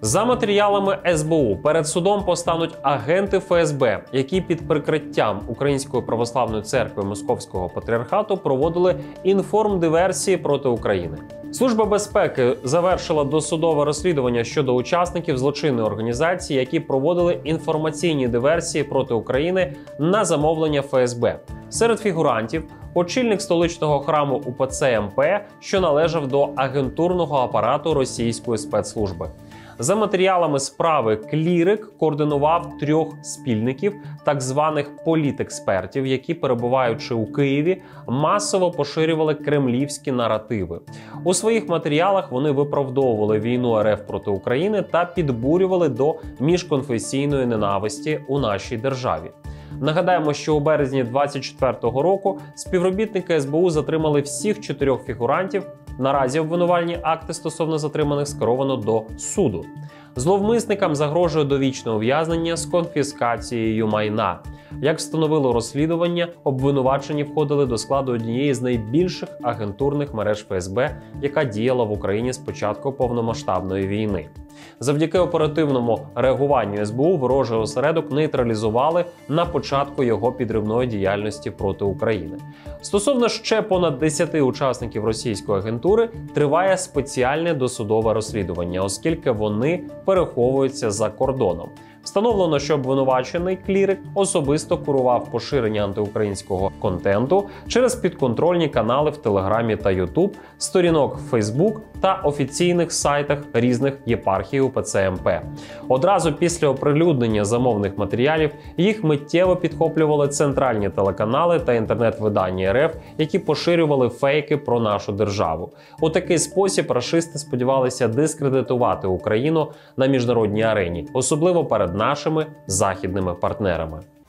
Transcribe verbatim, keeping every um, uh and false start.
За матеріалами ес бе у перед судом постануть агенти еф ес бе, які під прикриттям Української православної церкви Московського патріархату проводили інформдиверсії проти України. Служба безпеки завершила досудове розслідування щодо учасників злочинної організації, які проводили інформаційні диверсії проти України на замовлення еф ес бе. Серед фігурантів – очільник столичного храму у пе це ем пе, що належав до агентурного апарату російської спецслужби. За матеріалами справи, клірик координував трьох спільників, так званих політекспертів, які, перебуваючи у Києві, масово поширювали кремлівські наративи. У своїх матеріалах вони виправдовували війну ер еф проти України та підбурювали до міжконфесійної ненависті у нашій державі. Нагадаємо, що у березні двадцять четвертого року співробітники ес бе у затримали всіх чотирьох фігурантів. Наразі обвинувальні акти стосовно затриманих скеровано до суду. Зловмисникам загрожує довічне ув'язнення з конфіскацією майна. Як встановило розслідування, обвинувачені входили до складу однієї з найбільших агентурних мереж еф ес бе, яка діяла в Україні з початку повномасштабної війни. Завдяки оперативному реагуванню ес бе у ворожий осередок нейтралізували на початку його підривної діяльності проти України. Стосовно ще понад десяти учасників російської агентури триває спеціальне досудове розслідування, оскільки вони переховуються за кордоном. Встановлено, що обвинувачений клірик особисто курував поширення антиукраїнського контенту через підконтрольні канали в Телеграмі та Ютуб, сторінок в Фейсбук та офіційних сайтах різних єпархій у пе це ем пе. Одразу після оприлюднення замовних матеріалів їх миттєво підхоплювали центральні телеканали та інтернет-видання ер еф, які поширювали фейки про нашу державу. У такий спосіб рашисти сподівалися дискредитувати Україну на міжнародній арені, особливо перед нашими західними партнерами.